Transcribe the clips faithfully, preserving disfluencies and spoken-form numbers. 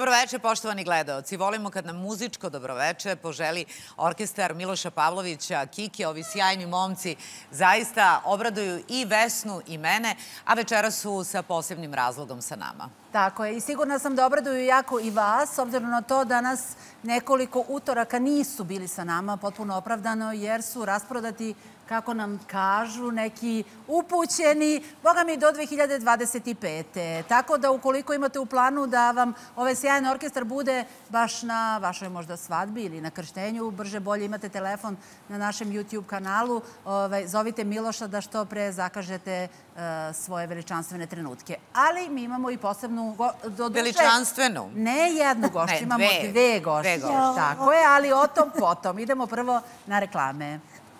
Dobroveče, poštovani gledaoci. Volimo kad nam muzičko dobroveče poželi orkestar Miloša Pavlovića, Kike. Ovi sjajni momci zaista obraduju i Vesnu i mene, a večera su sa posebnim razlogom sa nama. Tako je. I sigurna sam da obraduju jako i vas, s obzirom na to da nas nekoliko utoraka nisu bili sa nama, potpuno opravdano, jer su rasprodati, kako nam kažu, neki upućeni, boga mi, do dve hiljade dvadeset pete. Tako da ukoliko imate u planu da vam ovaj sjajan orkestar bude baš na vašoj možda svadbi ili na krštenju, brže bolje imate telefon na našem YouTube kanalu, zovite Miloša da što pre zakažete svoje veličanstvene trenutke. Ali mi imamo i posebnu... Veličanstvenu? Ne jednu gošću, imamo dve gošće. Tako je, ali o tom potom. Idemo prvo na reklame.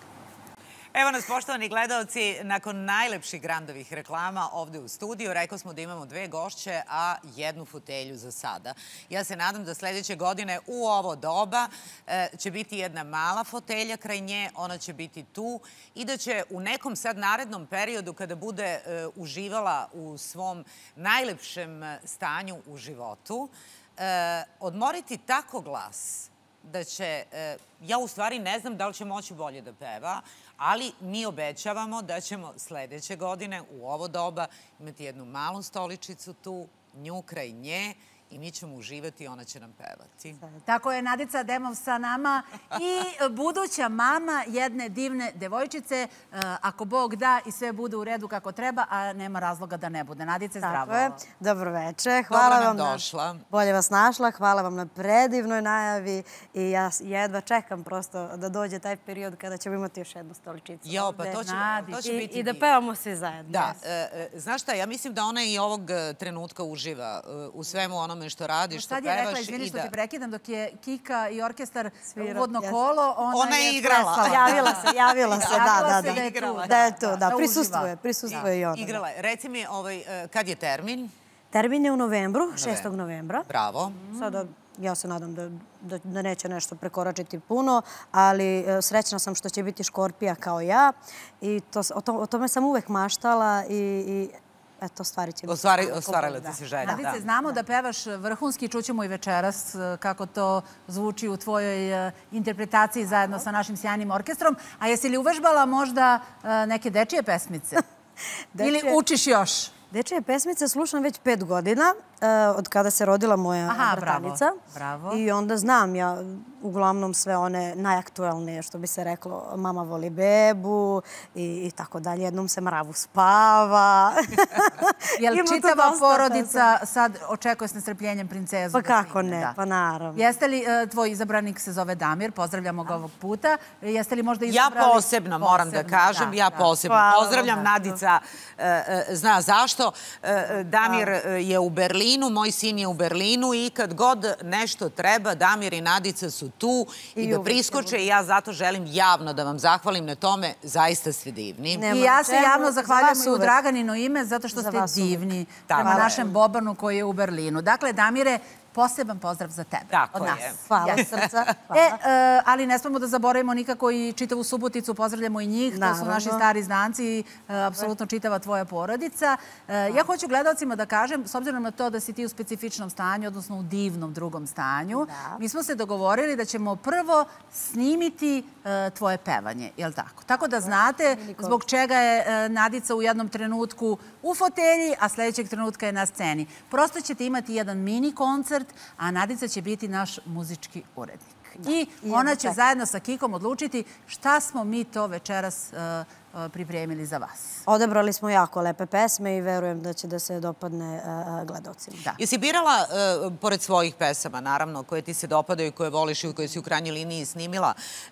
Evo nas, poštovani gledaoci, nakon najlepših Grandovih reklama ovde u studiju. Rekao smo da imamo dve gošće, a jednu fotelju za sada. Ja se nadam da sledeće godine u ovo doba će biti jedna mala fotelja kraj nje, ona će biti tu i da će u nekom sad narednom periodu, kada bude uživala u svom najlepšem stanju u životu, odmoriti tako glas da će, ja u stvari ne znam da li će moći bolje da peva, ali mi obećavamo da ćemo sledeće godine u ovo doba imati jednu malu stoličicu tu, nju kraj nje, i mi ćemo uživati i ona će nam pevati. Tako je, Nadica Demov sa nama i buduća mama jedne divne devojčice. Ako Bog da i sve bude u redu kako treba, a nema razloga da ne bude. Nadice, zdravo. Tako je. Dobroveče. Hvala vam. Dobro nam došla. Bolje vas našla. Hvala vam na predivnoj najavi i ja jedva čekam prosto da dođe taj period kada ćemo imati još jednu stoličicu. Jo, pa to će biti... I da pevamo svi zajedno. Da. Znaš šta, ja mislim da ona i ovog trenutka uživa u svemu onome što radiš, što pevaš. Sad je rekla, izvini što ti prekidam, dok je Kika i orkestar uvodno kolo, ona je igrala. Javila se, javila se, da, da. Da je tu, da, prisustuje, prisustuje i ona. Igrala je. Reci mi, kad je termin? Termin je u novembru, šestog novembra. Bravo. Sada ja se nadam da neće nešto prekoračiti puno, ali srećna sam što će biti Škorpija kao ja i o tome sam uvek maštala i eto, stvari će... Ostvarila ti se želja, da. Nadice, znamo da pevaš vrhunski, čućemo i večeras kako to zvuči u tvojoj interpretaciji zajedno sa našim sjajnim orkestrom. A jesi li uvežbala možda neke dečije pesmice? Ili učiš još? Dečije pesmice slušam već pet godina, od kada se rodila moja bratanica. I onda znam ja uglavnom sve one najaktuelnije, što bi se reklo, Mama voli bebu i tako dalje. Jednom se mravu spava. Jel čitava porodica sad očekuje s nestrpljenjem princezu? Pa kako ne, pa naravno. Jeste li, tvoj izabranik se zove Damir, pozdravljamo ga ovog puta. Jeste li možda izabrali... Ja posebno, moram da kažem, ja posebno. Pozdravljam, Nadica zna zašto. Damir je u Berlinu, moj sin je u Berlinu i kad god nešto treba, Damir i Nadica su tu i da priskoče i ja zato želim javno da vam zahvalim na tome, zaista ste divni. I ja se javno zahvaljujem i u Draganino ime zato što ste divni prema našem Bobanu koji je u Berlinu. Dakle, Damire, poseban pozdrav za tebe. Tako je. Hvala srca. Ali ne smemo da zaboravimo nikako i čitavu Suboticu, pozdravljamo i njih, to su naši stari znanci i apsolutno čitava tvoja porodica. Ja hoću gledalcima da kažem, s obzirom na to da si ti u specifičnom stanju, odnosno u divnom drugom stanju, mi smo se dogovorili da ćemo prvo snimiti tvoje pevanje, je li tako? Tako da znate zbog čega je Nadica u jednom trenutku u fotelji, a sledećeg trenutka je na sceni. Prosto ćete imati jedan mini koncert, a Nadica će biti naš muzički urednik. I ona će zajedno sa Kikom odlučiti šta smo mi to večeras pripremili za vas. Odebrali smo jako lepe pesme i verujem da će da se dopadne gledalcima. Jesi birala, pored svojih pesama, naravno, koje ti se dopadaju i koje voliš i koje si u krajnjoj liniji snimila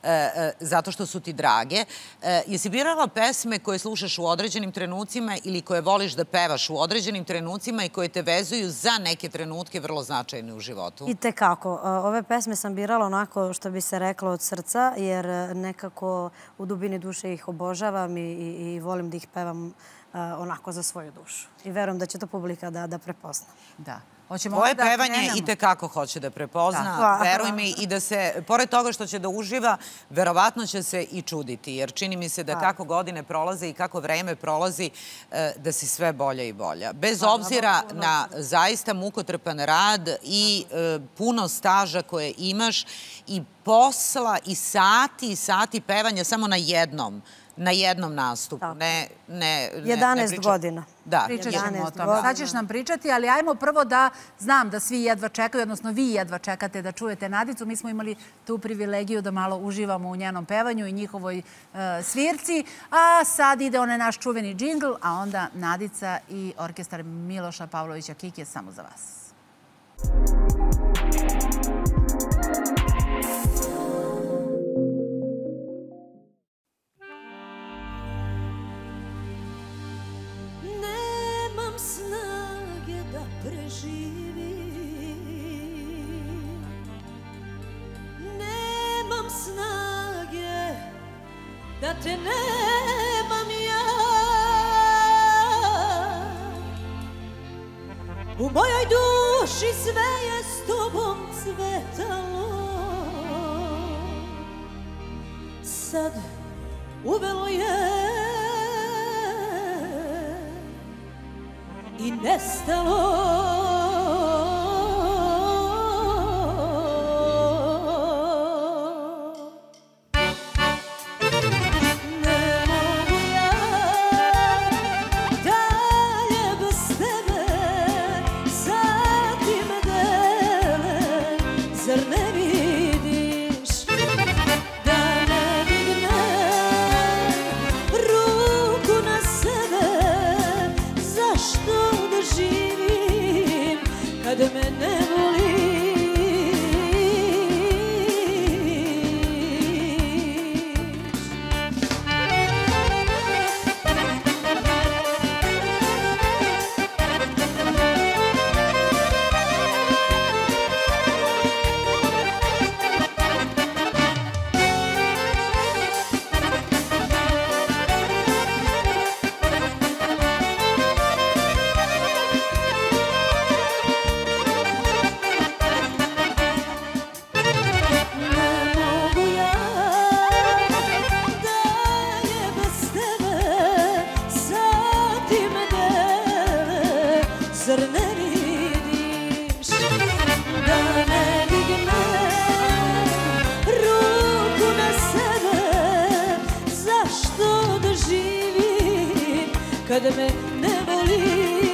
zato što su ti drage, jesi birala pesme koje slušaš u određenim trenucima ili koje voliš da pevaš u određenim trenucima i koje te vezuju za neke trenutke vrlo značajne u životu? I tekako. Ove pesme sam birala onako što bi se reklo od srca, jer nekako u dubini duše ih obožavam i volim da ih pevam onako za svoju dušu. I verujem da će to publika da prepozna. Da. Tvoje pevanje i tekako hoće da prepozna, veruj mi, i da se, pored toga što će da uživa, verovatno će se i čuditi, jer čini mi se da kako godine prolaze i kako vreme prolazi, da si sve bolja i bolja. Bez obzira na zaista mukotrpan rad i puno staža koje imaš i posla i sati i sati pevanja samo na jednom, na jednom nastupu. jedanaest godina. Da. Pričat ćemo o tome. Sad ćeš nam pričati, ali ajmo prvo da znam da svi jedva čekaju, odnosno vi jedva čekate da čujete Nadicu. Mi smo imali tu privilegiju da malo uživamo u njenom pevanju i njihovoj svirci. A sad ide onaj naš čuveni džingl, a onda Nadica i orkestar Miloša Pavlovića Kike samo za vas. Nemam snage da te nemam ja. U mojoj duši sve je s tobom cvetalo. Sad uvelo je i nestalo. Kada me ne voliš.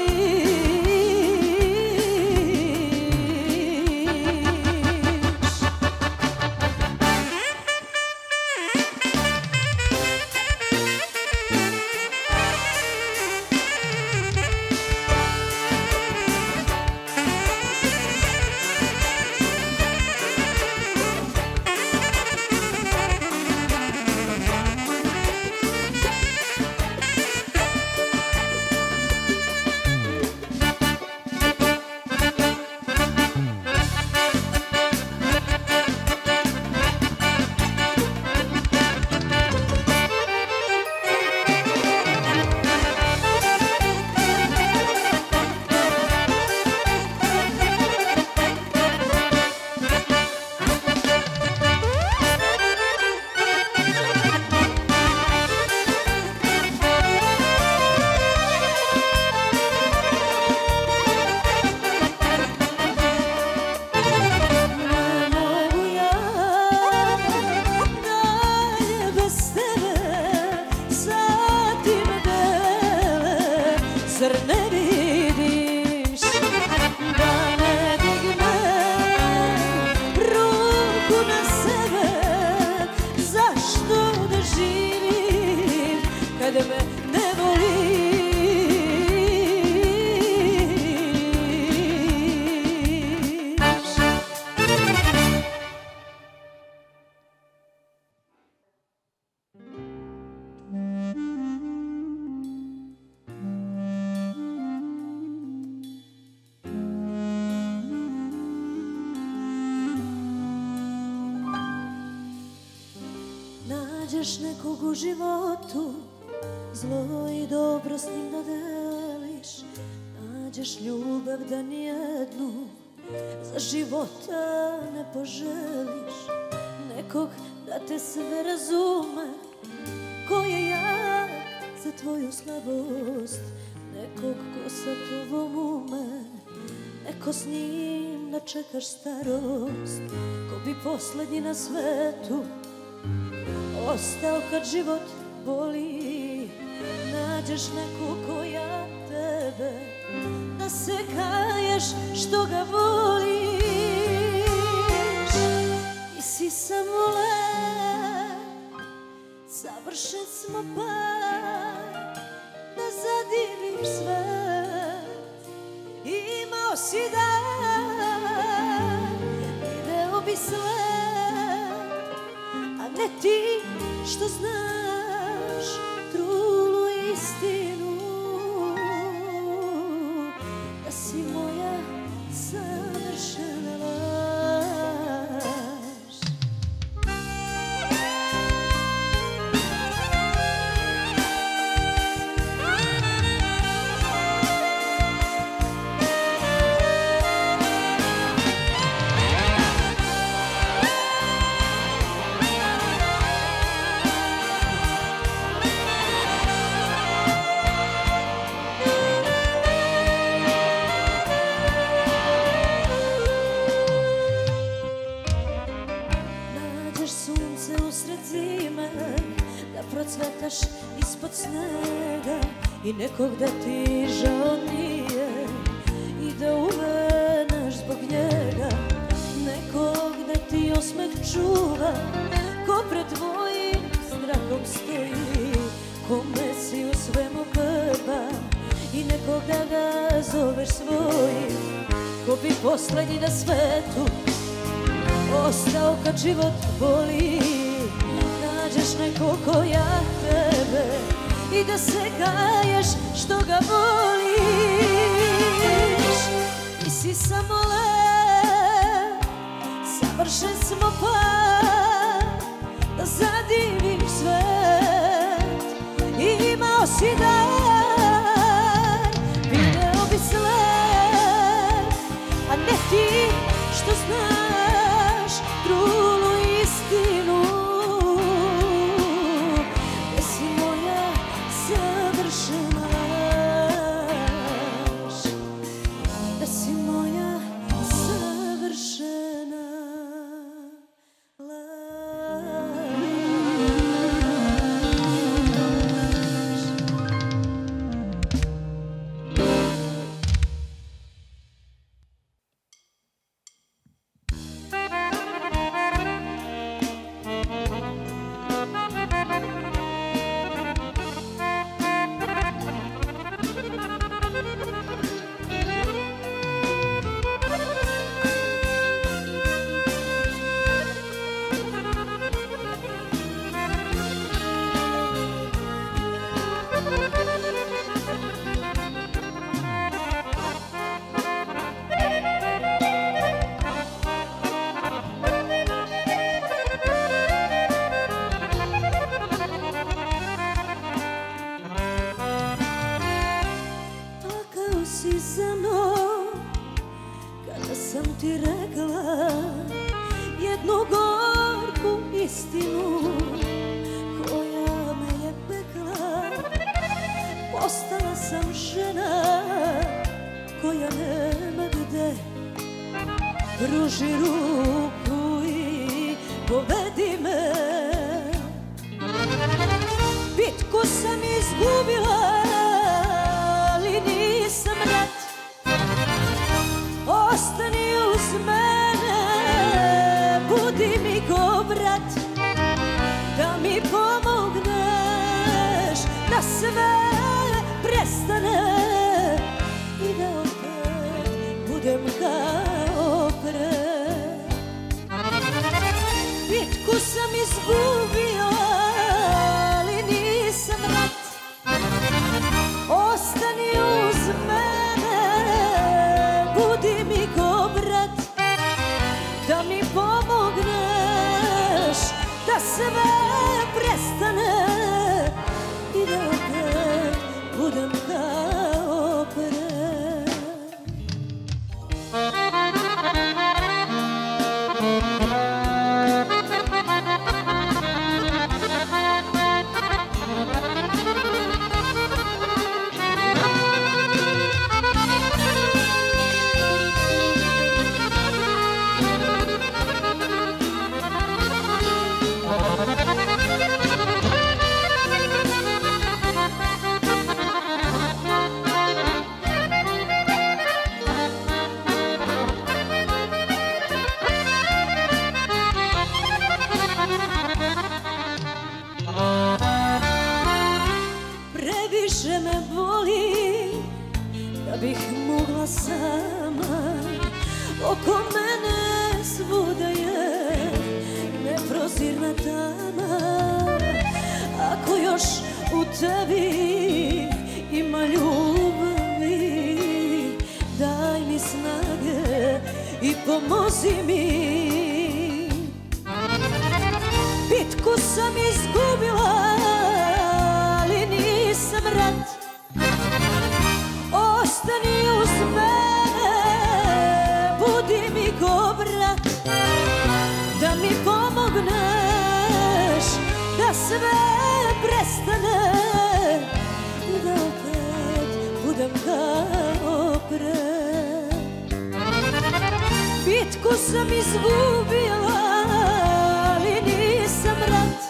Nađeš nekog u životu, zlo i dobro s njim da deliš. nađeš ljubav da nijednu za života ne poželiš, nekog da te sve razume, ko je jak za tvoju slabost, nekog ko sa tobom ume, neko s njim da čekaš starost, ko bi poslednji na svetu ostao kad život boli. Nađeš nekog ko ja tebe, da se kaješ što ga voliš. Ti si samo lep, savršen smo par, da zadiviš svet. Imao si dan, video bi svet, a ne ti što znaš trulu istinu, da si moja savršena laž. Procvetaš ispod snega i nekog da ti žao nije i da uvenaš zbog njega, nekog da ti osmeh čuva, ko pred tvojim strahom stoji, kome si u svemu prva, i nekog da ga zoveš svojim, ko bi poslednji na svetu ostao kad život boli. Nađeš nekog ko ja tebe i da se kaješ što ga voliš. Ti si samo lep, savršen smo par, da zadiviš svet. Imao si dan, video bi slet, a ne ti što znaš trulu istinu. Pruži ruku i povedi me. Bitku sam izgubila, ali nisam rat. Ostani uz mene, budi mi ko brat, da mi pomogneš da sve prestane i da opet budem kao pre. Bitku sam izgubio, ali nisam rat. Ostani uz mene, budi mi ko brat, da mi pomogneš da sve prestane i da opet budem kao najviše me boli, da bih mogla sama. Oko mene svuda je neprozirna tama. Ako još u tebi ima ljubavi, daj mi snage i pomozi mi. Bitku sam izgubila, ali nisam rat. Ostani uz mene, budi mi ko brat. Da mi pomogneš, da sve prestane, da opet budem kao pre. Bitku sam izgubila, ali nisam rat.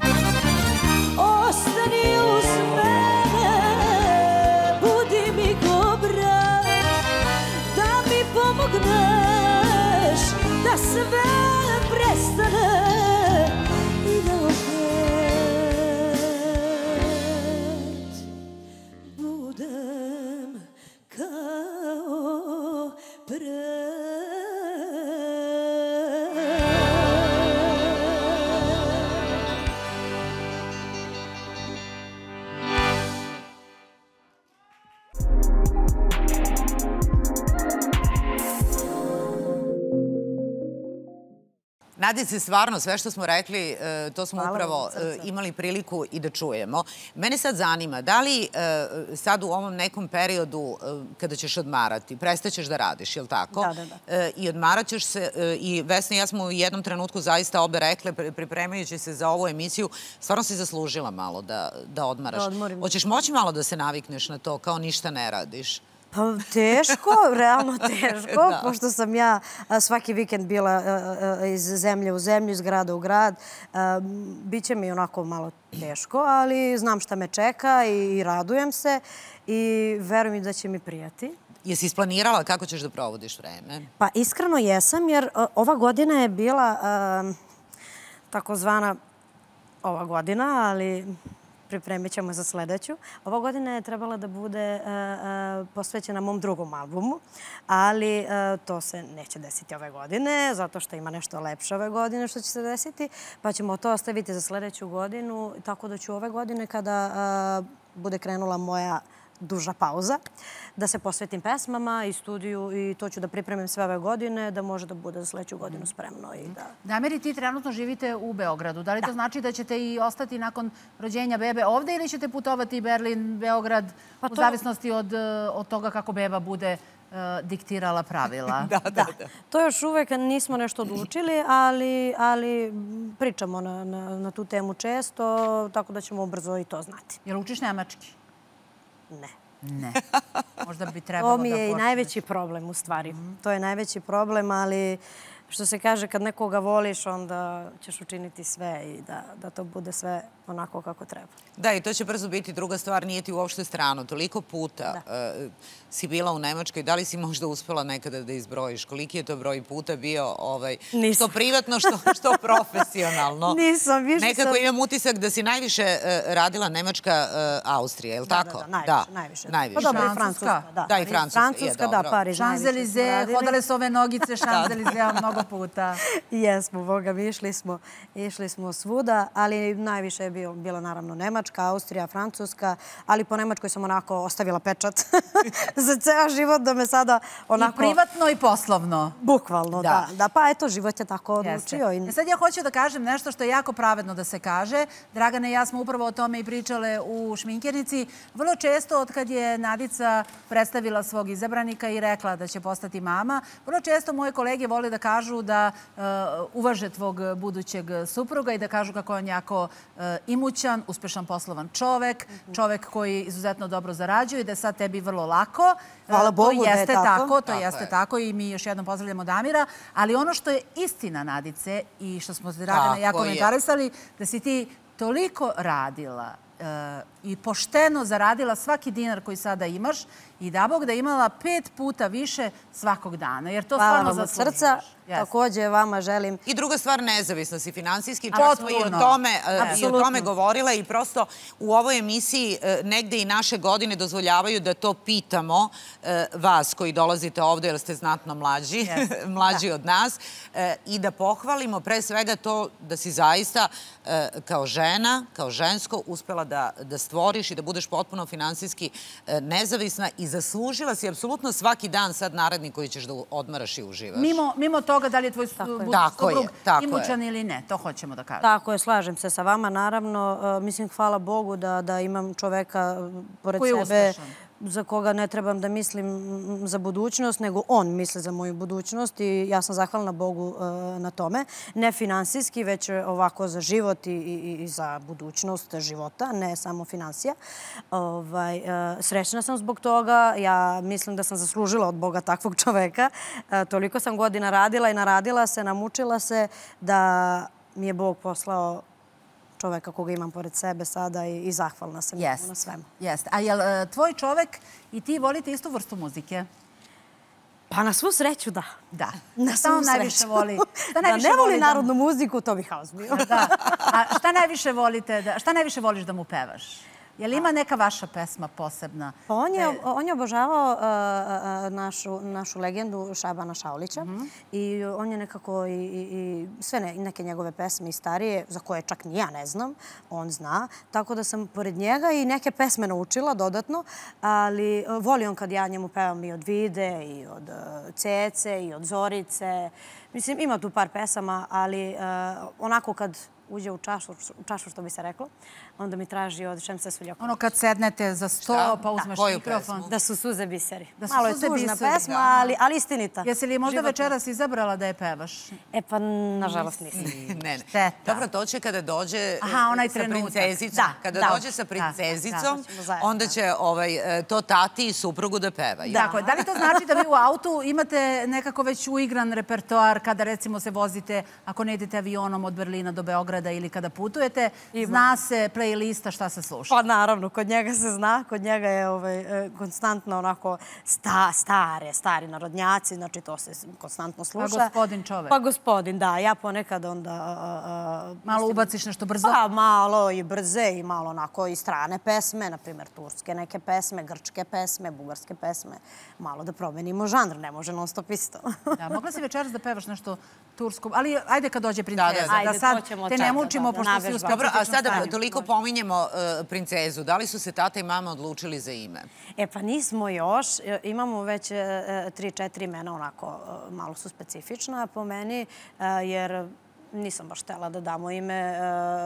Ostani uz mene, budi mi ko brat. Da mi pomogneš, da sve prestane i da opet budem kao pre. Nadice, stvarno, sve što smo rekli, to smo upravo imali priliku i da čujemo. Mene sad zanima, da li sad u ovom nekom periodu kada ćeš odmarati, prestaćeš da radiš, je li tako? Da, da, da. I odmarat ćeš se, i Vesna i ja smo u jednom trenutku zaista obe rekle, pripremajući se za ovu emisiju, stvarno si zaslužila malo da odmaraš. Da odmorim. Hoćeš moći malo da se navikneš na to, kao ništa ne radiš? Pa teško, realno teško, pošto sam ja svaki vikend bila iz zemlje u zemlju, iz grada u grad. Biće mi onako malo teško, ali znam šta me čeka i radujem se i verujem da će mi prijati. Jesi isplanirala kako ćeš da provodiš vreme? Pa iskreno jesam, jer ova godina je bila takozvana ova godina, ali pripremit ćemo za sledeću. Ova godina je trebala da bude posvećena mom drugom albumu, ali to se neće desiti ove godine, zato što ima nešto lepše ove godine što će se desiti, pa ćemo to ostaviti za sledeću godinu, tako da ću ove godine kada bude krenula moja duža pauza, da se posvetim pesmama i studiju i to ću da pripremim sve ove godine, da može da bude za sledeću godinu spremno. Damir, ti trenutno živite u Beogradu. Da li to znači da ćete i ostati nakon rođenja bebe ovde ili ćete putovati Berlin, Beograd, u zavisnosti od toga kako beba bude diktirala pravila? Da, da, da. To još uvek nismo nešto odlučili, ali pričamo na tu temu često, tako da ćemo brzo i to znati. Jel učiš nemački? Ne. Ne. Možda bi trebalo da počneš. To mi je i najveći problem u stvari. To je najveći problem, ali što se kaže, kad nekoga voliš, onda ćeš učiniti sve i da to bude sve onako kako treba. Da, i to će brzo biti. Druga stvar, nije ti uopšte strano. Toliko puta si bila u Nemačkoj. Da li si možda uspela nekada da izbrojiš? Koliki je to broj puta bio što privatno, što profesionalno? Nisam, više sam... Nekako imam utisak da si najviše radila Nemačka, Austrija, je li tako? Da, da, najviše. Najviše. Pa dobro, i Francuska. Da, i Francuska. Francuska, da, Pariz. Šanzelize, hodale su ove nogice Šanzelizea mnogo puta. Jesmo, Boga mi, išli smo svuda, ali najviše je bila naravno Nemačka, Austrija, Francuska, ali po Nemačkoj sam onako ostavila pečat za ceo život da me sada onako... I privatno i poslovno. Bukvalno, da. Pa eto, život je tako odlučio. Sad ja hoću da kažem nešto što je jako pravedno da se kaže. Dragana i ja smo upravo o tome i pričale u Šminkernici. Vrlo često, od kad je Nadica predstavila svog izabranika i rekla da će postati mama, vrlo često moje kolege vole da kažu da uvaže tvog budućeg supruga i da kažu kako je on jako imućan, uspešan poslovan čovek, čovek koji izuzetno dobro zarađuje i da je sad tebi vrlo lako. Hvala Bogu da je tako. To jeste tako i mi još jednom pozdravljamo Damira. Ali ono što je istina, Nadice, i što smo se Dragana jako komentarisali, da si ti toliko radila i pošteno zaradila svaki dinar koji sada imaš i da Bog da imala pet puta više svakog dana. Jer to stvarno zaslužuješ. takođe vama želim. I druga stvar, nezavisnost i finansijski. Čak smo i o tome govorila i prosto u ovoj emisiji negde i naše godine dozvoljavaju da to pitamo vas koji dolazite ovde jer ste znatno mlađi, mlađi od nas, i da pohvalimo pre svega to da si zaista kao žena, kao žensko uspela da stvoriš i da budeš potpuno finansijski nezavisna i zaslužila si apsolutno svaki dan sad naredni koji ćeš da odmaraš i uživaš. Mimo toga da li je tvoj suprug imućan ili ne, to hoćemo da kažem. Tako je, slažem se sa vama, naravno. Mislim, hvala Bogu da imam čoveka pored sebe za koga ne trebam da mislim za budućnost, nego on misli za moju budućnost i ja sam zahvalna Bogu na tome. Ne finansijski, već ovako za život i za budućnost života, ne samo finansija. Srećna sam zbog toga. Ja mislim da sam zaslužila od Boga takvog čoveka. Toliko sam godina radila i naradila se, namučila se da mi je Bog poslao čoveka koga imam pored sebe sada i zahvalna sam na svemu. Jeste. A je li tvoj čovek i ti volite istu vrstu muzike? Pa na svu sreću, da. Da. Na svu sreću. Da ne voli narodnu muziku, to bi haos bio. A šta najviše volite, šta najviše voliš da mu pevaš? Je li ima neka vaša pesma posebna? Pa on je obožavao našu legendu Šabana Šaulića i on je nekako i sve neke njegove pesme i starije, za koje čak ni ja ne znam, on zna. Tako da sam pored njega i neke pesme naučila dodatno, ali voli on kad ja njemu pevam i od Vide, i od Cece, i od Zorice. Mislim, ima tu par pesama, ali onako kad uđe u čašu, što bi se reklo, onda mi traži od Šemse Suljakova. Ono kad sednete za sto, pa uzmeš mikrofon. Da su suze biseri. Malo je tužna pesma, ali istinita. Jesi li možda večeras izabrala da je pevaš? E pa, nažalost nisam. Ne, ne. Dobro, to će kada dođe sa princezicom. Kada dođe sa princezicom, onda će to tati i suprugu da pevaju. Tako je. Da li to znači da vi u autu imate nekako već uigran repertoar kada recimo se vozite, ako ne idete avionom od Berlina do Beograda ili kada putujete, zna se playlista šta se sluša? Pa naravno, kod njega se zna, kod njega je konstantno onako stare, stari narodnjaci, znači to se konstantno sluša. Pa gospodin čovek? Pa gospodin, da. Ja ponekad onda... Malo ubaciš nešto brzo? Pa malo i brze i malo onako i strane pesme, na primjer turske neke pesme, grčke pesme, bugarske pesme. Malo da promenimo žanr, ne može non stop isto. Da, mogla si večeras da pevaš nešto tursko, ali ajde kad dođe princeza, da sad te ne mučimo pošto si u specifičnom stanju. A sada toliko pominjemo princezu. Da li su se tata i mama odlučili za ime? E pa nismo još. Imamo već tri, četiri imena onako malo su specifična po meni, jer nisam baš htjela da damo ime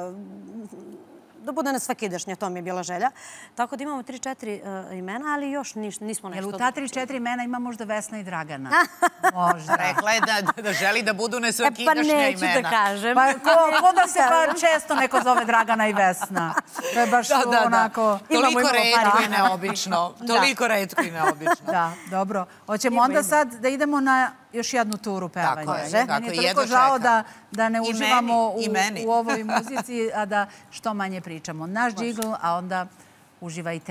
da bude na svakidašnje, to mi je bila želja. Tako da imamo tri, četiri imena, ali još nismo nešto odlučili. Jel u ta tri, četiri imena ima možda Vesna i Dragana? Možda. Rekla je da želi da budu na svakidašnje imena. Pa neću da kažem. Pa ko da se često neko zove Dragana i Vesna? To je baš onako... Toliko retko i neobično. Toliko retko i neobično. Da, dobro. Hoćemo onda sad da idemo na još jednu turu pevanja. Tako je. Meni je toliko žao da ne uživamo u ovoj muzici, a da što manje pričamo. Naš džigl, a onda uživajte.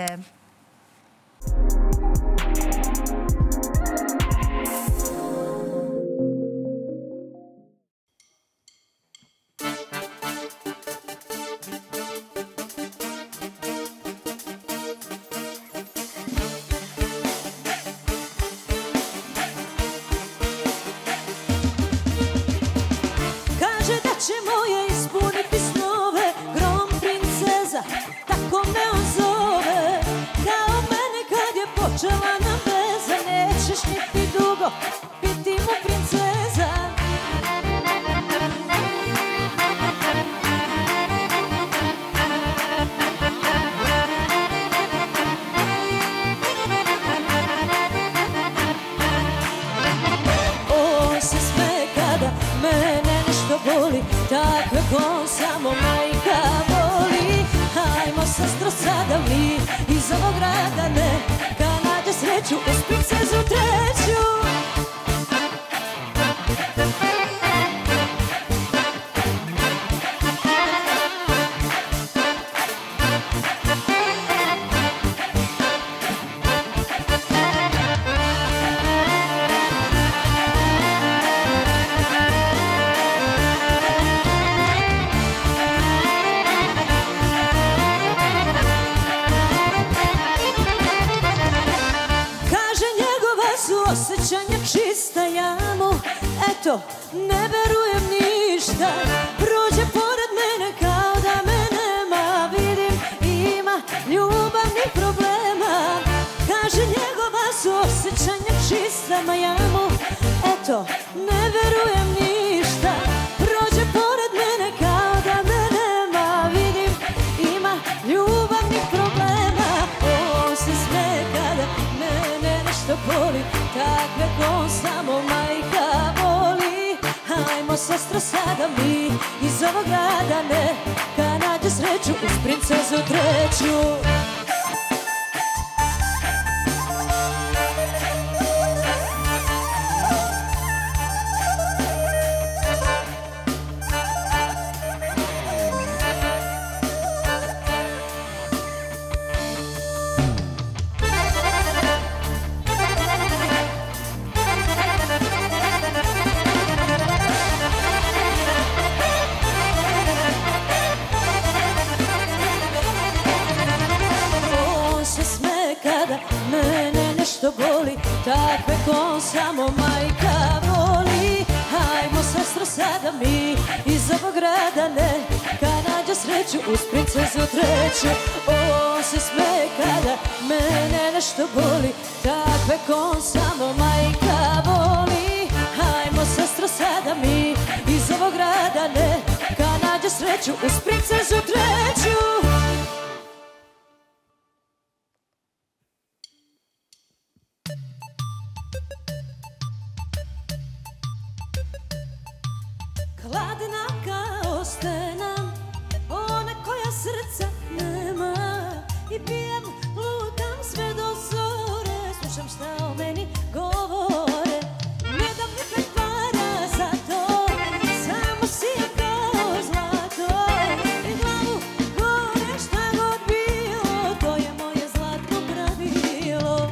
Počela nam veza, nećeš niti dugo biti mu princeza. On se smeje kada mene nešto boli, tak kako samo majka voli. Hajmo sestro sada mi iz ovog grada ne, sreću uz princezu treću. Eto, ne verujem ništa, prođe pored mene kao da me nema. Vidim, ima ljubavnih problema, kaže njegova su osjećanja čista, ma ja mu, eto, ne verujem ništa, prođe pored mene kao da me nema. Vidim, ima ljubavnih problema, on se smeje kada mene nešto boli, takve kon samo majka voli. Hajmo, sestro, sada mi iz ovog grada neka nađe sreću uz princezu treću. Mene nešto boli, takve kon samo majka voli. Hajmo, sestro, sada mi iz ovog grada neka nađe sreću uz princezu treću. On se smeje kada mene nešto boli, takve kon samo majka voli. Hajmo, sestro, sada mi iz ovog grada neka nađe sreću uz princezu treću. Hladna kao stena, ona koja srca nema. I pijem, lutam sve do zore, slušam šta o meni govore. Ne dam ni pet para za to, samo sijem kao zlato. I glavu gore šta god bilo, to je moje zlatno pravilo.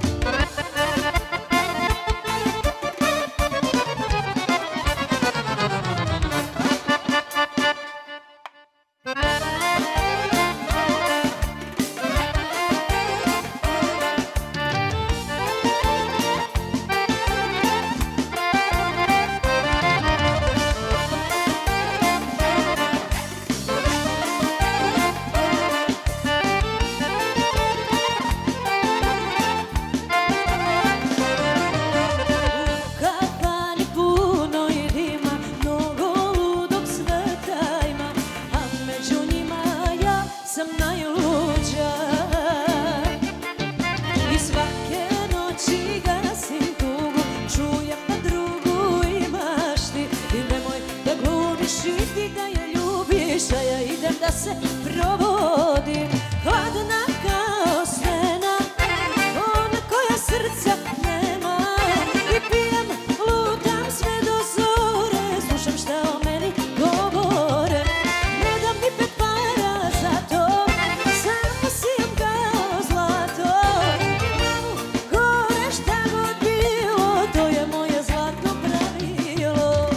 Da se provodim, hladna kao stena, ona koja srca nema. I pijem, lutam sve do zore, slušam šta o meni govore. Ne dam ni pet para za to, samo sijem kao zlato. Glavu gore šta god bilo, to je moje zlatno pravilo.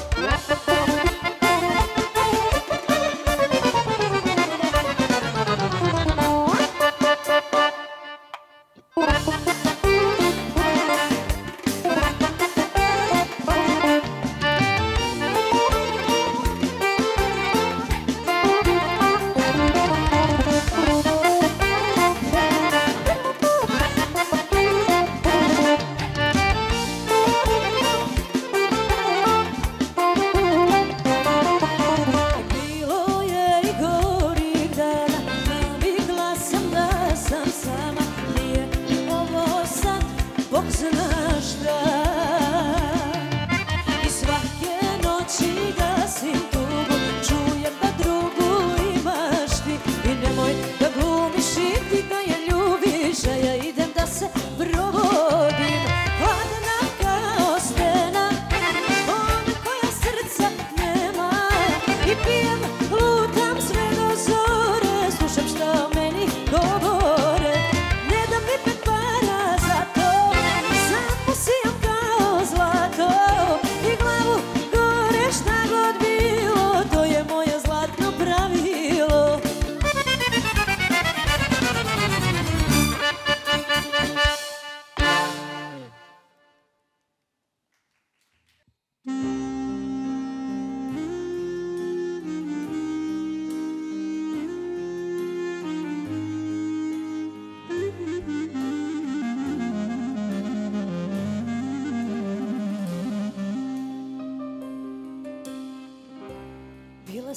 Sama, nije ovo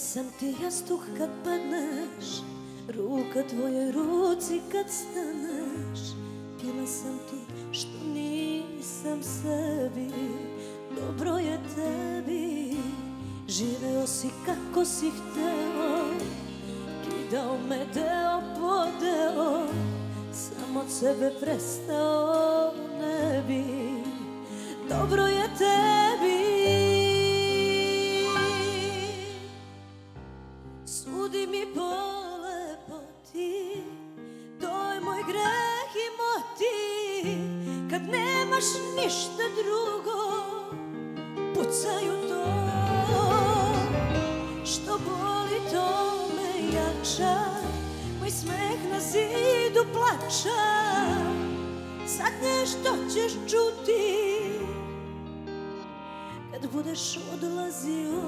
sam ti jastuk kad padneš, ruka tvojoj ruci kad staneš. Pila sam ti što nisam sebi, dobro je tebi. Živeo si kako si hteo, kidao me deo po deo, sam od sebe prestao ne bi, dobro je tebi. Sudi mi po lepoti, to je moj greh i motiv. Kad nemaš ništa drugo, pucaju to što boli, to me jača. Moj smeh na zidu plača, zadnje što ćeš čuti kad budeš odlazio.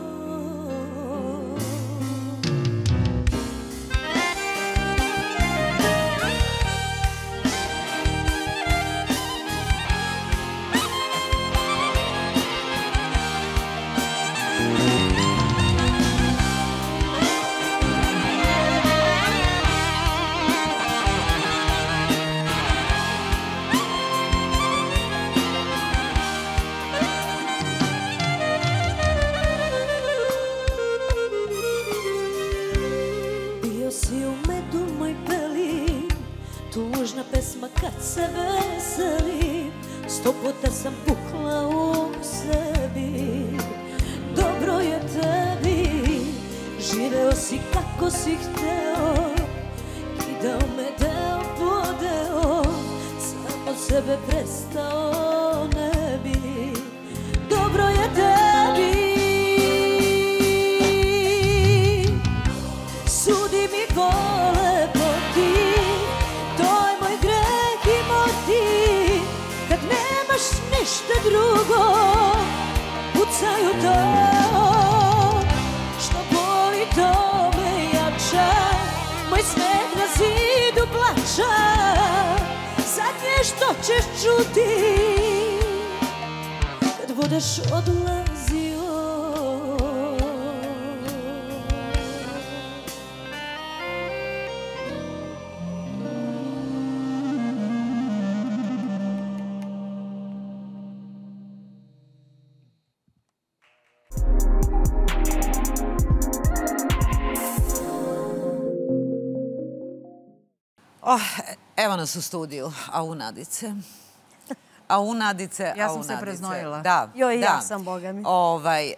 Tužna pesma kad se veselim, sto puta sam pukla u sebi. Dobro je tebi, živeo si kako si hteo, kidao me deo po deo, sam od sebe prestao ne bi, dobro je tebi. Sudi mi po lepoti, kad nemaš ništa drugo, pucaju to što boli, to me jača. Moj smeh na zidu plača, zadnje što ćeš čuti kad budeš odlazio. Oh, evo nas u studiju, a u Nadice. A u Nadice, ja a u sam se Nadice. preznojila. Da, Joj, da. ja sam, boga mi. Ovaj,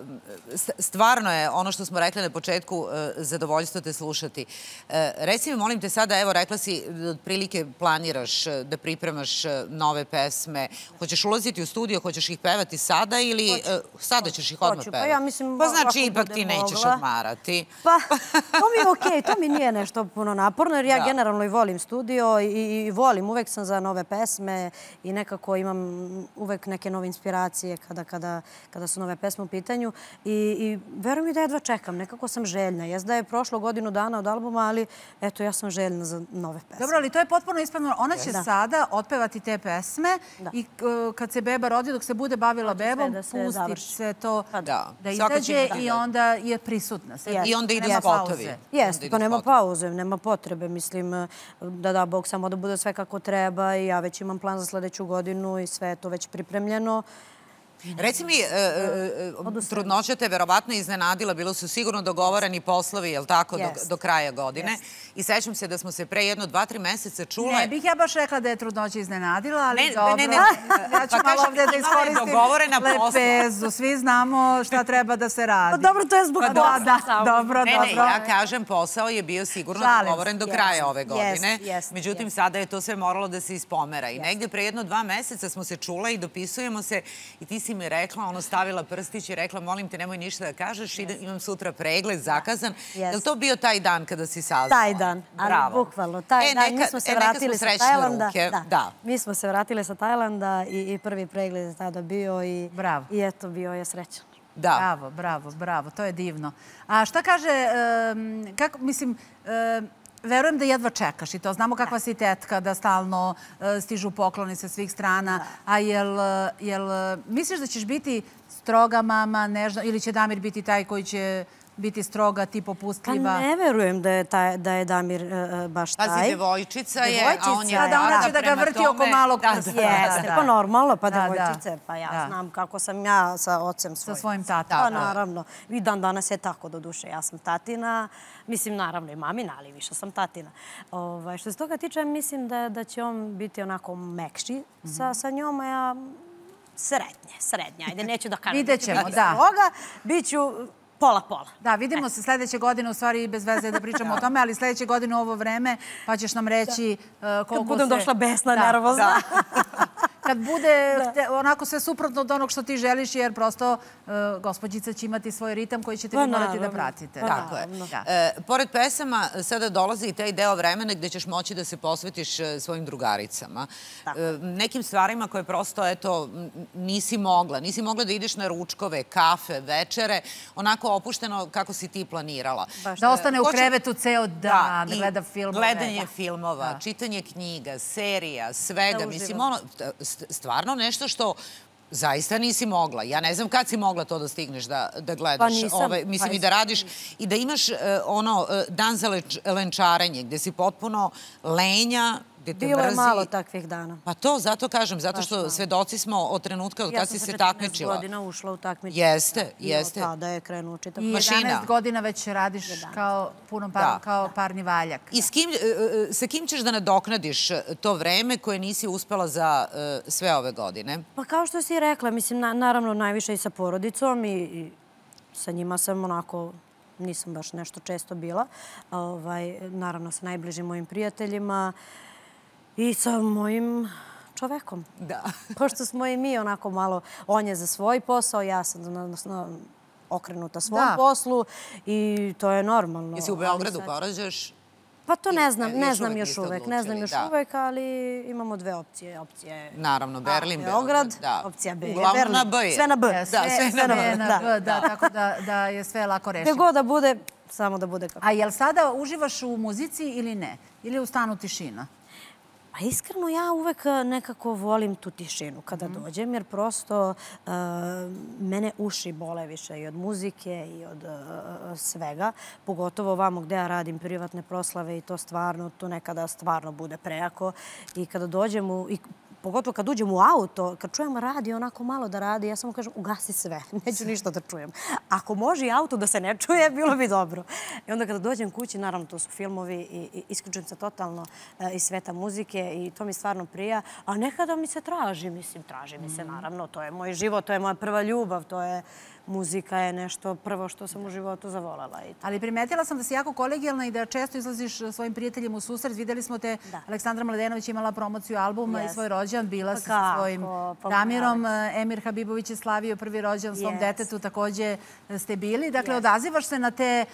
stvarno je ono što smo rekli na početku, zadovoljstvo te slušati. Reci mi, molim te sada, evo, rekla si da otprilike planiraš da pripremaš nove pesme. Hoćeš ulaziti u studio, hoćeš ih pevati sada ili sada ćeš ih odmah pevati? Pa ja mislim, pa znači ipak ti nećeš odmarati. Pa, to mi je okej, to mi nije nešto puno naporno, jer ja generalno i volim studio i volim, uvek sam za nove pesme i nekako imam uvek neke nove inspiracije kada su nove pesme u pitanju i verujem mi da jedva čekam, nekako sam željna. Jes da je prošlo godinu dana od albuma, ali eto, ja sam željna za nove pesme. Dobro, ali to je potpuno ispravno. Ona će sada otpevati te pesme i kad se beba rodi, dok se bude bavila bebom, pusti se to da izađe i onda je prisutna. I onda ide spotovi. Jeste, pa nema pauze, nema potrebe. Mislim da da Bog samo da bude sve kako treba i ja već imam plan za sledeću godinu i sve je to već pripremljeno. Reci mi, trudnoća te verovatno iznenadila, bilo su sigurno dogovoreni poslovi, je li tako, do kraja godine. I sećam se da smo se pre jedno, dva, tri meseca čule... Ne bih ja baš rekla da je trudnoća iznenadila, ali dobro. Ja ću malo ovdje da iskoristim lepezu. Svi znamo šta treba da se radi. Dobro, to je zbog posla. Dobro, dobro. Ne, ne, ja kažem, posao je bio sigurno dogovoren do kraja ove godine. Međutim, sada je to sve moralo da se ispomera. I negdje pre jedno, dva meseca smo se čula i dopisujemo se i ti si mi rekla, ono stavila prstić i rekla, molim te, nemoj ništa da kažeš, imam sutra pregled zakazan. Je li to bio taj dan kada si saznala? Taj dan, ali bukvalno. Taj dan, mi smo se vratili sa Tajlanda. Da, mi smo se vratili sa Tajlanda i prvi pregled je tada bio i eto, bio je srećan. Bravo, bravo, bravo, to je divno. A šta kaže, kako, mislim, verujem da jedva čekaš i to. Znamo kakva si tetka, da stalno stižu pokloni sa svih strana. A jel misliš da ćeš biti stroga mama, nežna, ili će Damir biti taj koji će biti stroga, ti popustljiva? Pa ne verujem da je Damir baš taj. Pazi, devojčica je, a on je... Da, ona će da ga vrti oko malog prsta. Jeste, pa normalno, pa devojčice. Pa ja znam kako sam ja sa ocem svojim. Sa svojim tatom. Pa naravno. I dan danas je tako do duše. Ja sam tatina, mislim naravno i mamina, ali više sam tatina. Što se toga tiče, mislim da će on biti onako mekši sa njom, a ja srednje, srednje. Ajde, neću da kažem. Vidjet ćemo, da. Biću pola-pola. Da, vidimo se sljedeće godine, u stvari bez veze da pričamo o tome, ali sljedeće godine u ovo vreme, pa ćeš nam reći koliko se... Kad budem došla besna, nervozna. Kad bude onako sve suprotno od onog što ti želiš, jer prosto gospođica će imati svoj ritam koji ćete vi morati da pratite. Tako je. Pored pesama, sada dolazi i taj deo vremena gde ćeš moći da se posvetiš svojim drugaricama. Nekim stvarima koje prosto, eto, nisi mogla. Nisi mogla da ideš na ručkove, kafe, večere, onako opušteno kako si ti planirala. Da ostane u krevetu ceo dan, da gleda filmove. Gledanje filmova, čitanje knjiga, serija, svega. Mislim, ono... stvarno nešto što zaista nisi mogla. Ja ne znam kad si mogla to da stigneš da gledaš. Pa nisam. Mislim i da radiš i da imaš ono dan za lenčarenje gde si potpuno lenja, gde te mrzi. Bilo je malo takvih dana. Pa to, zato kažem, zato što svedoci smo od trenutka od kada si se takmičila. Ja sam sa četrnaest godina ušla u takmičenje. Jeste, jeste. I od tada je krenuo čitav. I jedanaest godina već radiš kao punom parom, kao parni valjak. I sa kim ćeš da nadoknadiš to vreme koje nisi uspela za sve ove godine? Pa kao što si rekla, mislim, naravno najviše i sa porodicom i sa njima sam onako... Nisam baš nešto često bila. Naravno sa najbližim mojim prijateljima i sa mojim čovekom. Da. Pošto smo i mi onako malo, on je za svoj posao, ja sam okrenuta svom poslu i to je normalno. Jesi u Beogradu porađaš? Pa to ne znam, ne znam još uvek. Ne znam još uvek, ali imamo dve opcije. Naravno, Berlin, Beograd, opcija B. Uglavnom na B. Sve na B. Sve na B, da, tako da je sve lako rešiti. Gde god da bude, samo da bude kako. A jel sada uživaš u muzici ili ne? Ili u stanu tišina? Pa iskreno, ja uvek nekako volim tu tišinu kada dođem, jer prosto mene uši bole više i od muzike i od svega. Pogotovo ovamo gde ja radim privatne proslave i to stvarno, to nekada stvarno bude prejako. I kada dođem u... Pogotovo kad uđem u auto, kad čujem radio onako malo da radi, ja samo kažem ugasi sve, neću ništa da čujem. Ako može i auto da se ne čuje, bilo bi dobro. I onda kada dođem kući, naravno to su filmovi i isključujem se totalno iz sveta muzike i to mi stvarno prija. A nekada mi se traži, mislim, traži mi se naravno, to je moj život, to je moja prva ljubav, to je... Muzika je nešto prvo što sam u životu zavoljela. Ali primetila sam da si jako kolegijalna i da često izlaziš svojim prijateljima u susret. Videli smo te, Aleksandra Mladenović imala promociju albuma i svoj rođendan. Bila si sa svojim Damirom. Emir Habibović je slavio prvi rođendan svom detetu. Također ste bili. Dakle, odazivaš se na te...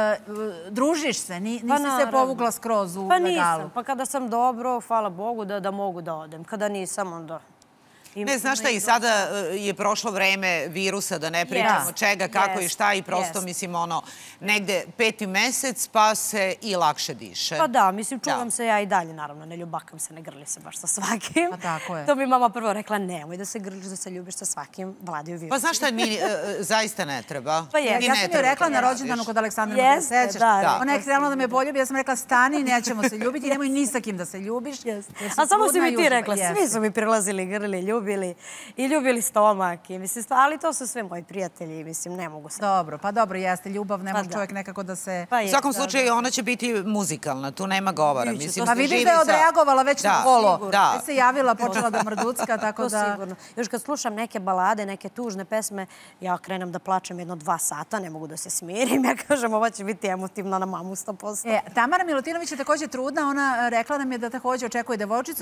Družiš se. Nisi se povukla skroz u legalu. Pa nisam. Pa kada sam dobro, hvala Bogu da mogu da odem. Kada nisam, onda... Ne, znaš šta, i sada je prošlo vreme virusa, da ne pričamo čega, kako i šta i prosto, mislim, ono, negde peti mesec, pa se i lakše diše. Pa da, mislim, čuvam se ja i dalje, naravno, ne ljubakam se, ne grli se baš sa svakim. Pa tako je. To mi mama prvo rekla, nemoj da se grliš, da se ljubiš sa svakim, vladiju virus. Pa znaš šta, mi zaista ne treba. Pa je, ja sam joj rekla na rođendanu kod Aleksandra, ne sećaš. Ona je htjela da me poljubi, ja sam rekla, stani, nećemo se ljubiti, nemoj ni sa kim da se ljubiš. A samo si mi ti rekla, svi su mi prilazili, grli, ljubili. I ljubili stomak. Ali to su sve moji prijatelji. Mislim, ne mogu se... Dobro, pa dobro, jeste. Ljubav ne može čovjek nekako da se... U svakom slučaju, ona će biti muzikalna. Tu nema govora. Pa vidiš da je odreagovala već na kolo. Već se javila, počela da mrducka, tako da... To sigurno. Još kad slušam neke balade, neke tužne pesme, ja krenem da plačem jedno dva sata, ne mogu da se smirim. Ja kažem, ova će biti emotivna na mamu sto posto. Tamara Milutinović je također trudna. Ona rekla nam je da također očekuje devojčicu.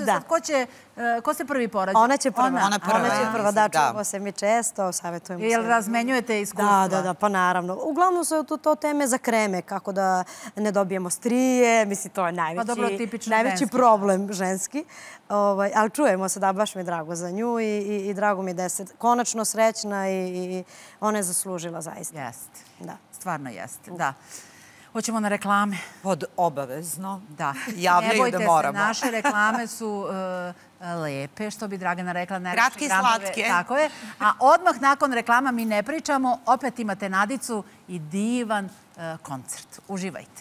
Ko se prvi porađa? Ona će prva. Ona će prva, da, čuva se mi često, savjetujemo se. Jel razmenjujete iskustva? Da, da, da, pa naravno. Uglavnom su to teme za kreme, kako da ne dobijemo strije, mislim, to je najveći problem ženski. Ali čujemo se, da, baš mi je drago za nju i drago mi je da je konačno srećna i ona je zaslužila zaista. Jeste, stvarno jeste, da. Hoćemo na reklame. Pod obavezno. Da. Javljaju da moramo. Naše reklame su lepe, što bi Dragana rekla. Kratke i slatke. Tako je. A odmah nakon reklama mi ne pričamo, opet imate Nadicu i divan koncert. Uživajte.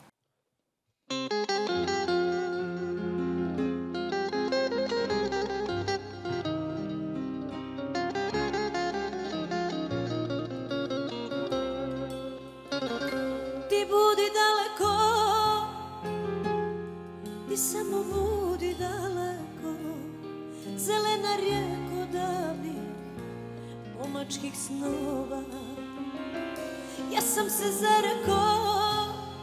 Ti budi daleko, ti samo budi daleko, zelena rijeko davnih momačkih snova. Ja sam se zarekao,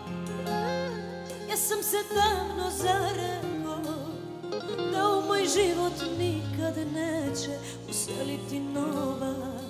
ja sam se davno zarekao, da u moj život nikad neće useliti nova.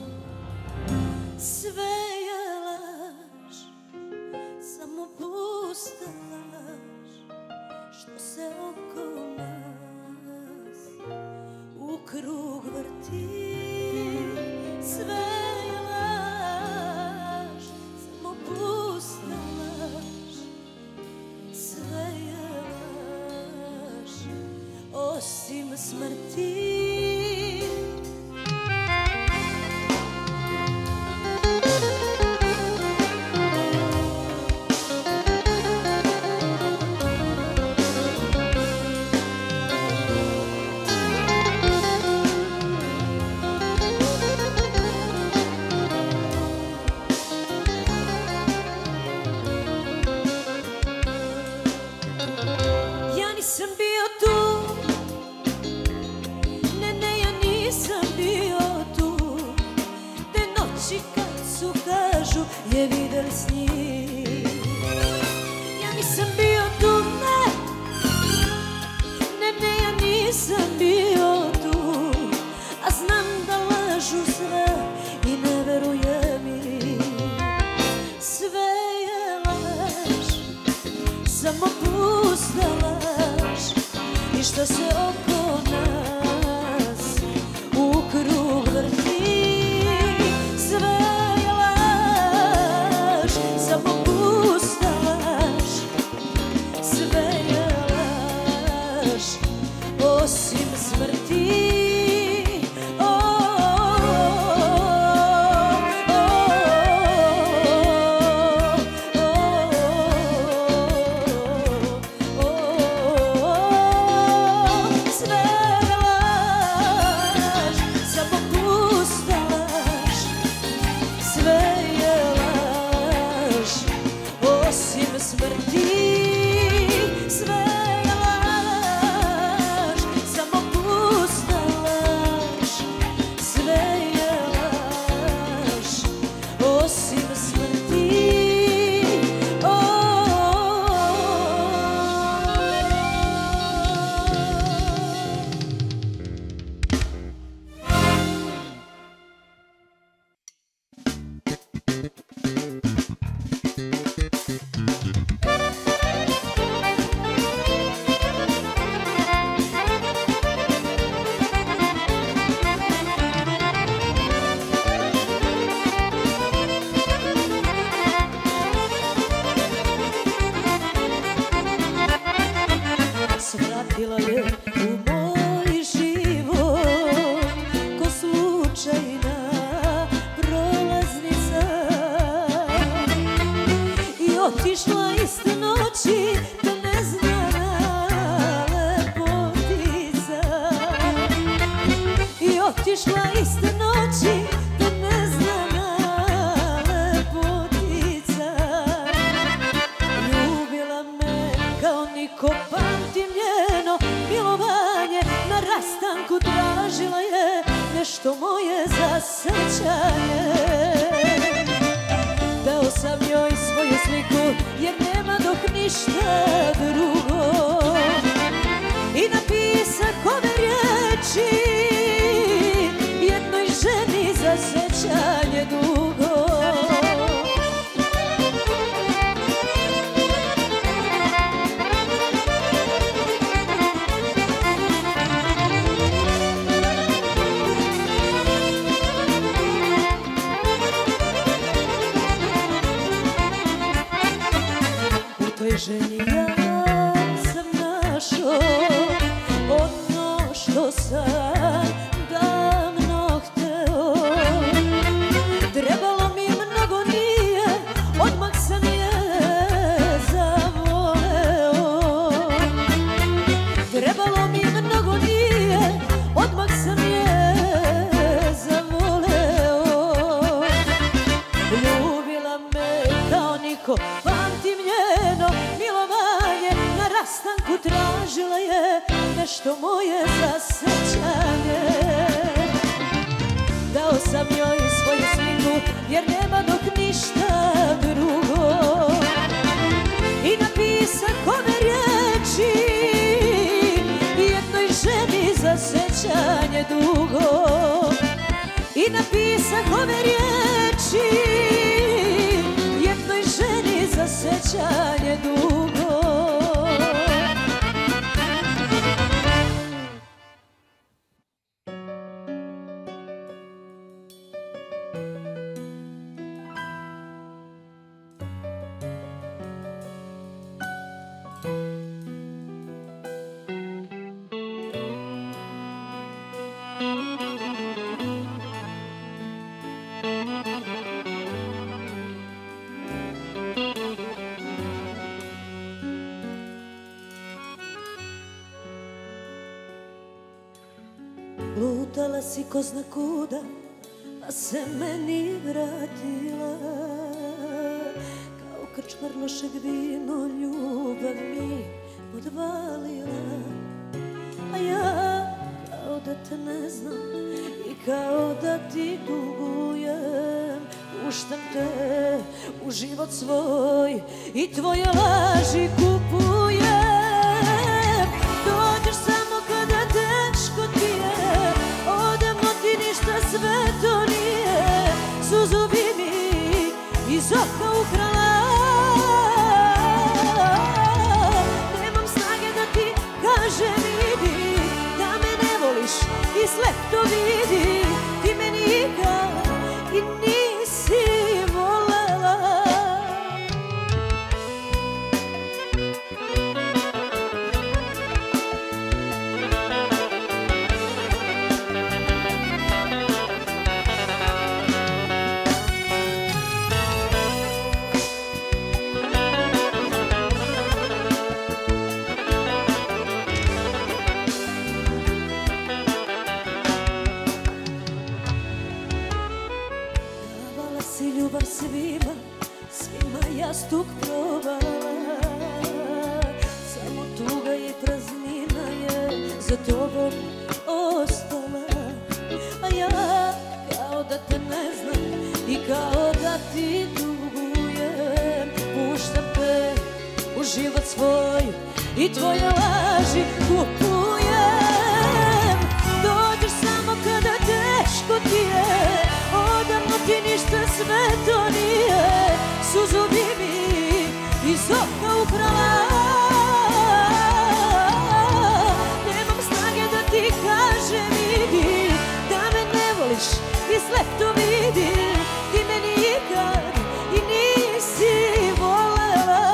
Sve je laž, samo pusta laž, što se oko nas u krug vrti. Sve je laž, samo pusta laž, sve je laž, osim smrti. Je videli s njim. Ja nisam bio tu, ne, ne, ne, ja nisam bio tu, a znam da lažu sve i ne veruje mi. Sve je laž, samo pusta laž, i što se oko nas u krug vrti. Samo pusta laž, sve je laž, osim smrti. Svratila je u moj život ko slučajna prolaznica i otišla iste noći da neznana lepotica. I otišla iste noći da neznana lepotica. Ljubila me kao niko pamtim njeno milovanje, na rastanku tražila je nešto moje za sećanje. Dao sam joj svoju sliku jer nema dok ništa drugo, i napisak ove riječi jednoj ženi za sećanje dugo. Ženi ja nešto moje za sećanje. Dao sam joj svoju sliku jer nema dok ništa drugo. I napisah ove riječi jednoj ženi za sećanje dugo. I napisah ove riječi jednoj ženi za sećanje dugo. Lutala si ko zna kuda, pa se meni vratila. Kao krčmar lošeg vino ljubav mi odvalila. A ja kao da te ne znam i kao da ti dugujem. Puštam te u život svoj i tvoje laži kupujem. Dođeš samo kada teško ti je, odavno ti ništa sve to nije. Suzu bi mi iz oka ukrala. Nemam snage da ti kažem idi, da me ne voliš i sve to vidi. Ti me nikad i nisi volela. Svima, svima jastuk probala. Samo tuga i praznina je za tobom ostala. A ja kao da te ne znam i kao da ti dugujem. Puštam te u život svoj i tvoje laži kupujem. Dođeš samo kada teško ti je, odavno ti ništa sve to nije. Suzu bi mi iz oka ukrala. Nemam snage da ti kažem idi, da me ne voliš i sve to vidi. Ti me nikad i nisi volela.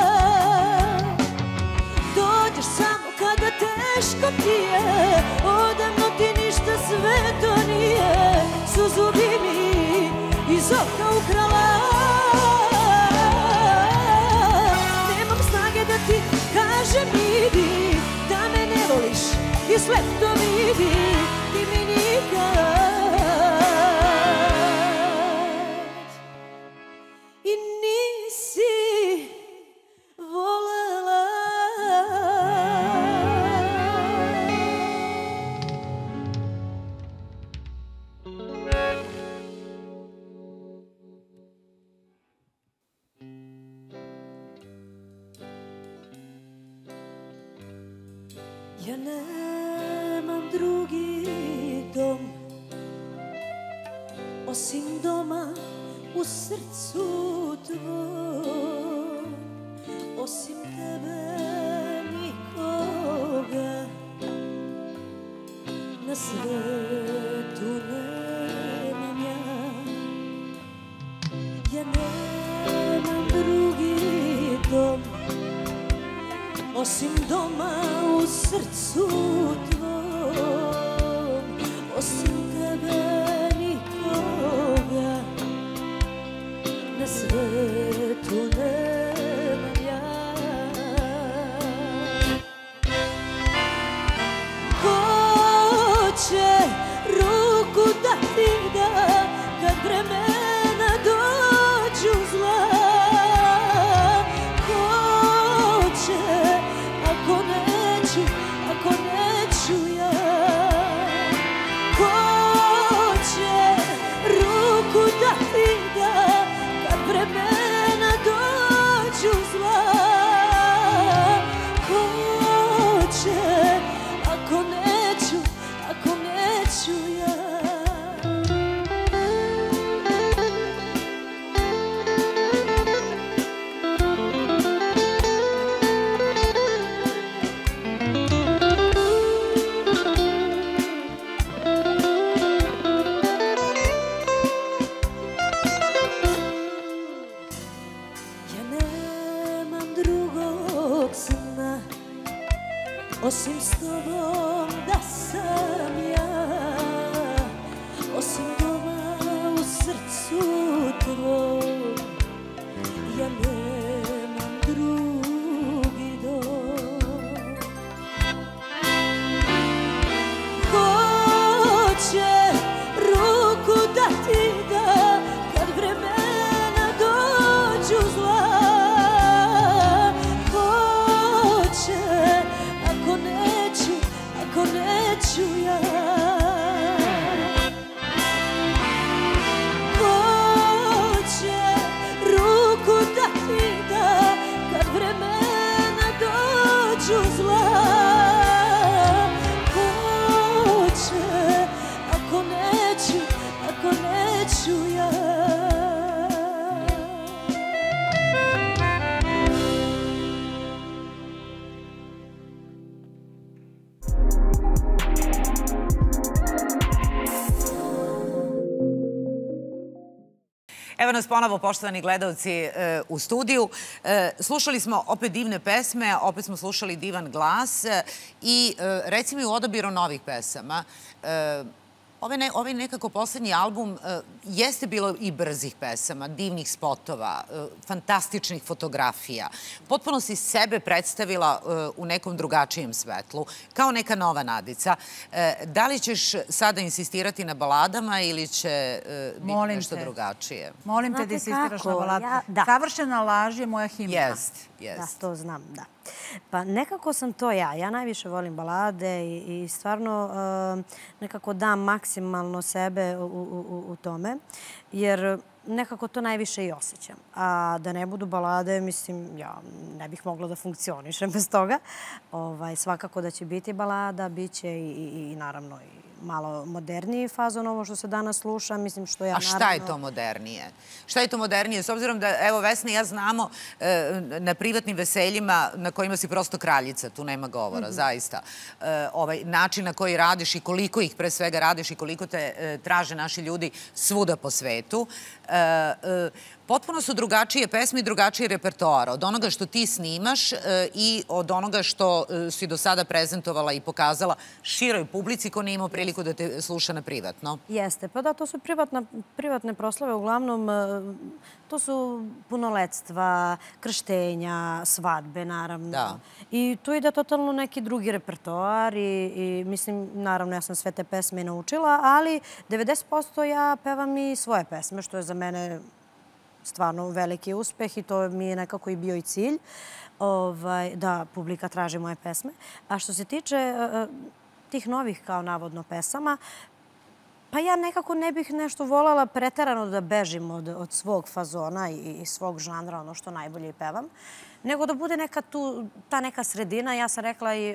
Dođeš samo kada teško ti je, odavno ti ništa sve to nije. Suzu bi mi iz oka ukrala. Nemam snage da ti kažem idi, da me ne voliš i sve to vidi. Ti mi nikad i nisi volela. Ja nemam drugi dom osim doma u srcu tvojom. Osim tebe nikoga na svetu nemam ja. Ja nemam drugi dom osim doma u srcu tvojom. Osim tebe nikoga na svetu nemam ja. Ko će ruku da ti da kad vremena dođu zla? Ko će ako neću, ako neću Evo nas ponovo, poštovani gledalci, u studiju. Slušali smo opet divne pesme, opet smo slušali divan glas i reci mi u odabiru novih pesama, ovaj nekako poslednji album jeste bilo i brzih pesama, divnih spotova, fantastičnih fotografija. Potpuno si sebe predstavila u nekom drugačijem svetlu, kao neka nova Nadica. Da li ćeš sada insistirati na baladama ili će biti nešto drugačije? Molim te da insistiraš na baladama. Savršena laž je moja himna. Jest, jest. Da, to znam, da. Pa nekako sam to ja. Ja najviše volim balade i stvarno nekako dam maksimalno sebe u tome, jer nekako to najviše i osjećam. A da ne budu balade, mislim, ja ne bih mogla da funkcionišem bez toga. Svakako da će biti balada, bit će i naravno i malo moderniji fazon ovo što se danas sluša. Mislim što ja naravno... A šta je to modernije? Šta je to modernije? S obzirom da, evo, Vesna i ja znamo na privatnim veseljima na kojima si prosto kraljica, tu nema govora, zaista. Način na koji radiš i koliko ih pre svega radiš i koliko te traže naši ljudi svuda po svetu. Potpuno su drugačije pesme i drugačiji repertoar od onoga što ti snimaš i od onoga što si do sada prezentovala i pokazala široj publici ko nije imao priliku da te sluša na privatno. Jeste, pa da, to su privatne proslave, uglavnom to su punoletstva, krštenja, svadbe, naravno. I tu ide totalno neki drugi repertoar i mislim, naravno, ja sam sve te pesme i naučila, ali devedeset posto ja pevam i svoje pesme, što je za mene stvarno veliki uspeh i to mi je nekako i bio i cilj da publika traži moje pesme. A što se tiče tih novih kao navodno pesama, pa ja nekako ne bih nešto voljela preterano da bežim od svog fazona i svog žanra, ono što najbolje i pevam, nego da bude ta neka sredina. Ja sam rekla i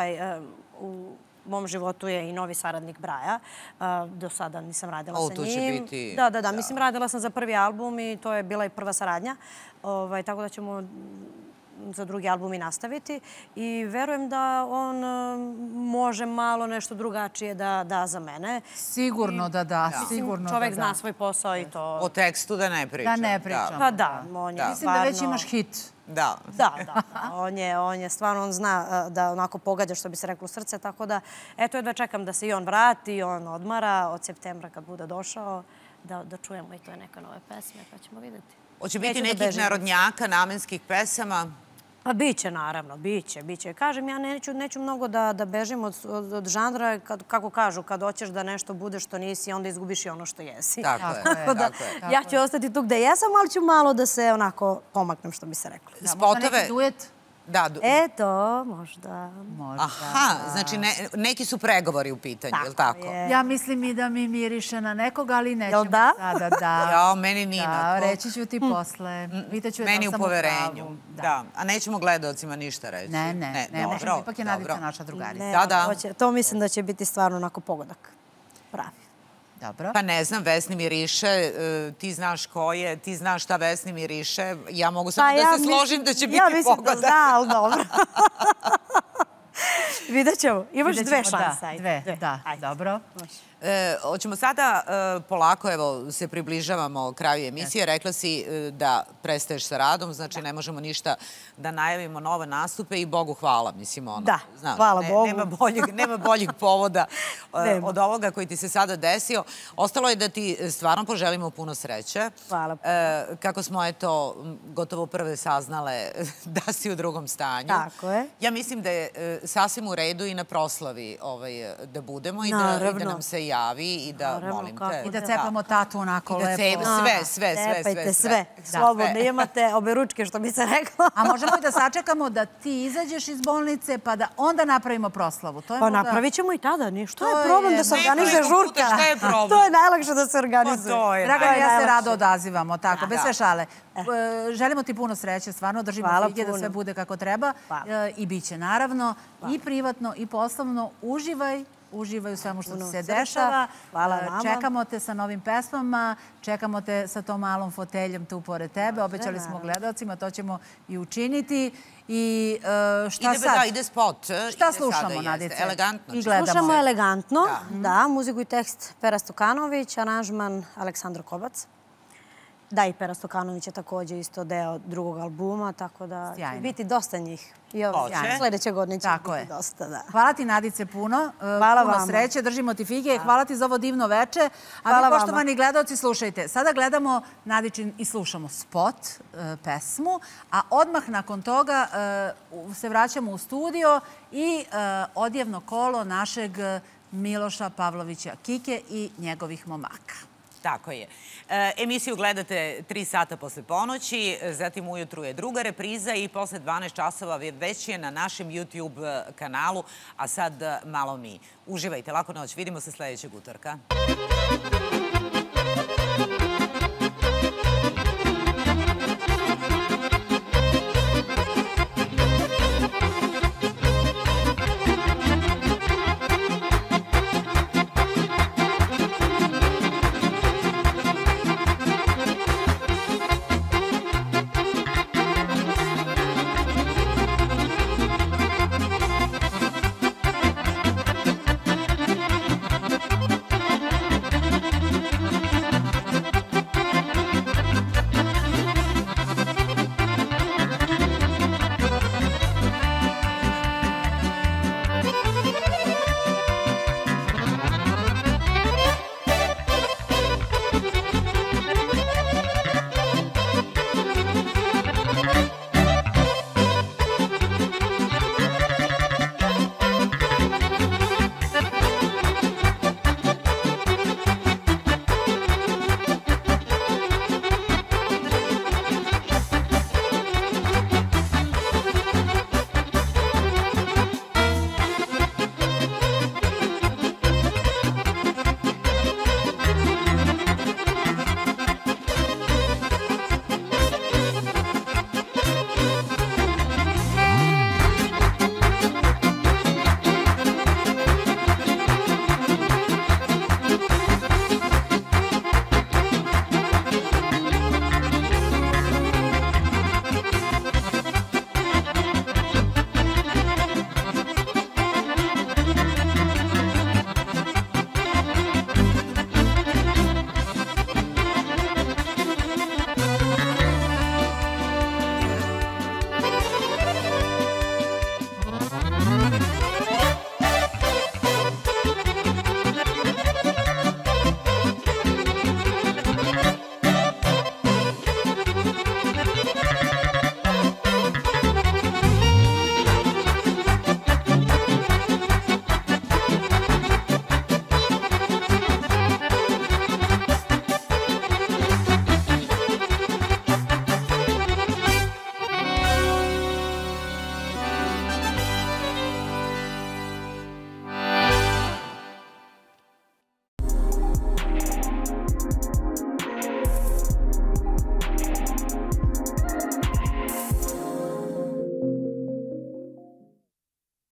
u mom životu je i novi saradnik Braja. Do sada nisam radila sa njim. O, tu će biti... Da, da, da. Mislim, radila sam za prvi album i to je bila i prva saradnja. Tako da ćemo za drugi album i nastaviti. I verujem da on može malo nešto drugačije da da za mene. Sigurno da da. Čovek zna svoj posao i to... O tekstu da ne pričam. Da ne pričam. Pa da, on je stvarno... Mislim da već imaš hit. Da. Da, da. On je stvarno, on zna da onako pogađa, što bi se reklo, u srce. Tako da, eto, jedva čekam da se i on vrati, on odmara od septembra kad bude došao, da čujemo i to je neka nove pesme, pa ćemo vidjeti. Hoće biti nekih narodnjaka, namenskih pesama? Pa biće, naravno, biće, biće. Kažem, ja neću mnogo da bežim od žanra, kako kažu, kad hoćeš da nešto bude što nisi, onda izgubiš i ono što jesi. Tako je, tako je. Ja ću ostati tu gde jesam, ali ću malo da se onako pomaknem, što bi se reklo. Možda neki duet? Eto, možda. Aha, znači neki su pregovori u pitanju, je li tako? Ja mislim i da mi miriše na nekoga, ali nećemo sada da... Jao, meni Nina. Reći ću ti posle. Meni u poverenju. Da, a nećemo gledalcima ništa reći. Ne, ne, ne možemo. Ipak je Nadica naša drugarica. Da, da. To mislim da će biti stvarno onako pogodak. Pravi. Dobro. Pa ne znam, Vesni miriše, ti znaš ko je, ti znaš šta Vesni miriše. Ja mogu samo da se složim da će biti pogodak. Ja mislim da zna, ali dobro. Vidjet ćemo. Imaš dve šanse. Dve, da. Dobro. Hoćemo sada polako, evo, se približavamo kraju emisije. Rekla si da prestaješ sa radom, znači ne možemo ništa da najavimo nove nastupe i Bogu hvala, mislim ono. Da, hvala Bogu. Nema boljeg povoda od ovoga koji ti se sada desio. Ostalo je da ti stvarno poželimo puno sreće. Hvala. Kako smo, eto, gotovo prve saznale da si u drugom stanju. Tako je. Ja mislim da je sasvim u redu i na proslavi da budemo i da nam se javi i da, molim te... I da cepamo tatu onako lepo. Sve, sve, sve, sve. sve. Slobodno imate obe ručke, što bi se reklo. A možemo i da sačekamo da ti izađeš iz bolnice pa da onda napravimo proslavu. Pa napravit ćemo i tada. Što je problem da se organizuje žurka? Šta je problem? To je najlakše da se organizuje. Dragana, ja se rado odazivamo, tako, bez sve šale. Želimo ti puno sreće, stvarno držimo fige da sve bude kako treba i bit će naravno i privatno i poslovno. Uživaj. Uživaj u svemu što se dešava. Čekamo te sa novim pesmama, čekamo te sa tom malom foteljom tu pored tebe. Obećali smo gledalcima, to ćemo i učiniti. I šta sad? Da, ide spot. Šta slušamo, Nadice? Elegantno. Slušamo Elegantno, da. Muziku i tekst Pera Stokanović, aranžman Aleksandar Kobac. Da, i Pera Stokanović je također isto deo drugog albuma, tako da će biti dosta njih. I sljedeće godine će biti dosta. Hvala ti, Nadice, puno. Puno sreće, držimo ti fige. Hvala ti za ovo divno veče. A vi, poštovani gledalci, slušajte. Sada gledamo Nadičin i slušamo spot, pesmu, a odmah nakon toga se vraćamo u studio i odjevno kolo našeg Miloša Pavlovića Kike i njegovih momaka. Tako je. Emisiju gledate tri sata posle ponoći, zatim ujutru je druga repriza i posle dvanaest časova već je na našem YouTube kanalu, a sad malo mi. Uživajte, laku noć, vidimo se sljedećeg utorka.